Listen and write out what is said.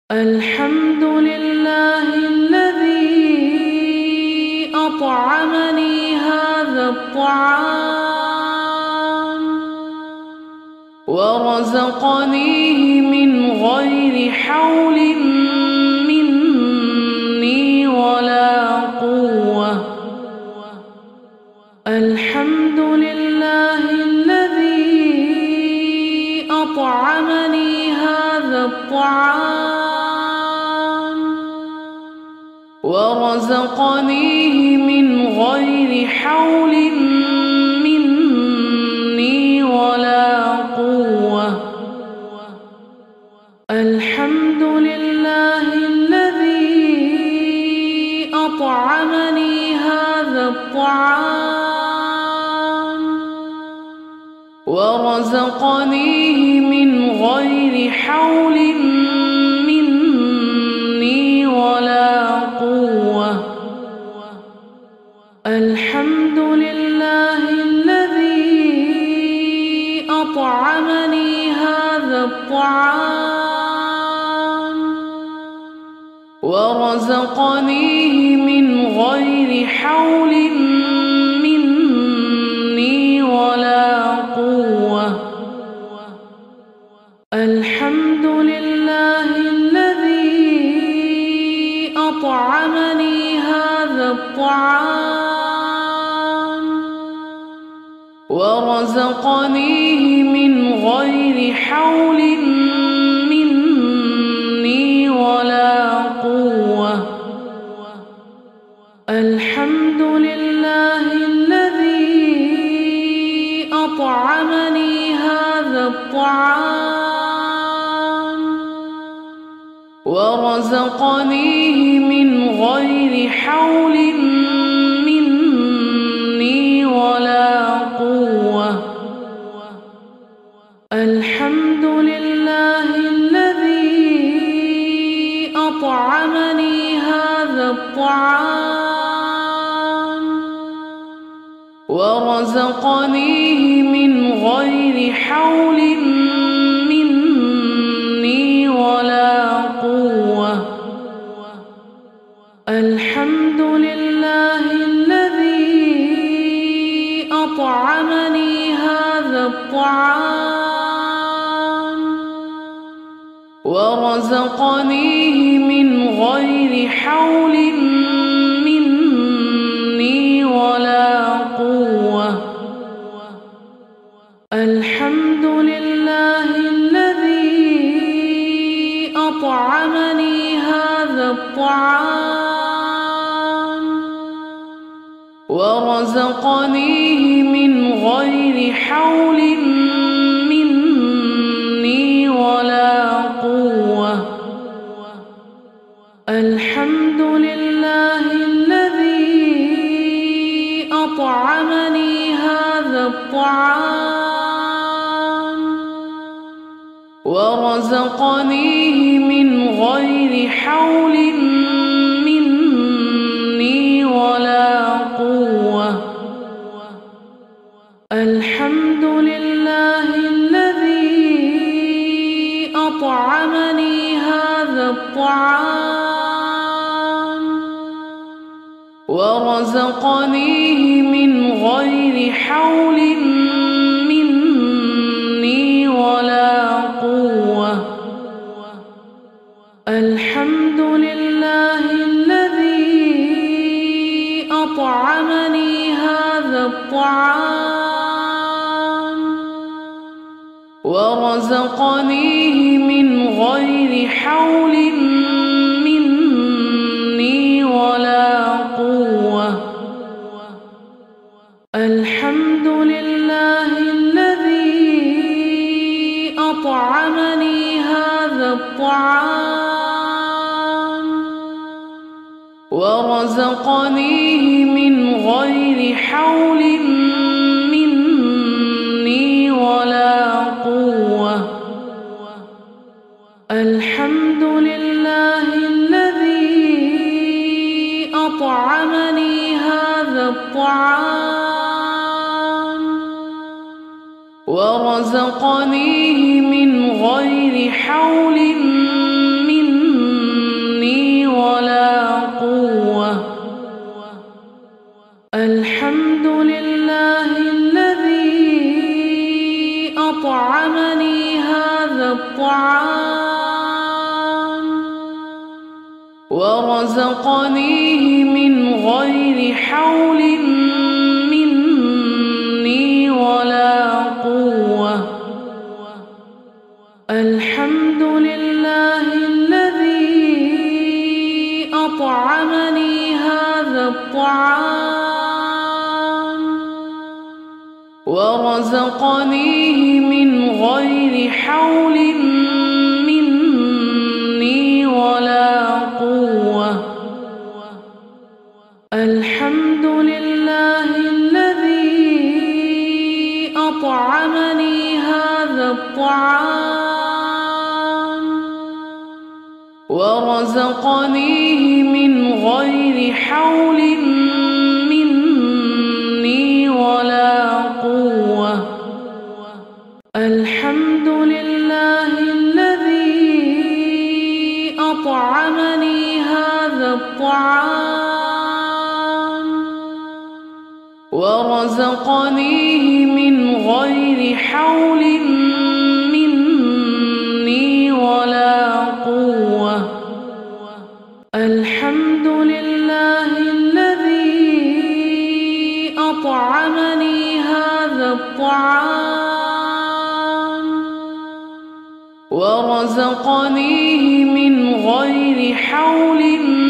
الحمد لله الذي أطعمني هذا الطعام ورزقنيه من غير حول مني ولا قوة. الحمد لله الذي أطعمني هذا الطعام ورزقنيه من غير حول مني ولا قوة. الحمد لله الذي أطعمني هذا الطعام ورزقنيه من غير حول مني ولا قوة. الحمد لله الذي أطعمني هذا الطعام ورزقنيه من غير حول مني ولا قوة. الحمد لله الذي أطعمني هذا الطعام ورزقنيه من غير حول مني ولا قوة. الحمد لله الذي أطعمني هذا الطعام ورزقنيه من غير حول مني ولا قوة. الحمد لله الذي أطعمني هذا الطعام ورزقنيه من غير حول مني ولا قوة. الحمد لله الذي أطعمني هذا الطعام ورزقنيه من غير حول مني ولا قوة. الحمد لله الذي أطعمني هذا الطعام ورزقنيه من غير حول مني ولا قوة. الحمد لله الذي أطعمني هذا الطعام ورزقنيه من غير حول مني ولا قوة. الحمد لله الذي أطعمني هذا الطعام ورزقنيه من غير حول مني ولا قوة. الحمد لله الذي أطعمني هذا الطعام ورزقنيه من غير حول مني ولا قوة. الحمد لله الذي أطعمني هذا الطعام ورزقنيه من غير حول مني ولا قوة. الحمد لله الذي أطعمني هذا الطعام ورزقنيه من غير حول مني ورزقنيه من غير حول مني ولا قوة. الحمد لله الذي أطعمني هذا الطعام ورزقنيه من غير حول مني ولا قوة. الحمد لله الذي أطعمني هذا الطعام ورزقنيه من غير حول مني ولا قوة. الحمد لله الذي أطعمني هذا الطعام ورزقنيه من غير حول مني ولا قوة. الحمد لله الذي أطعمني هذا الطعام ورزقنيه من غير حول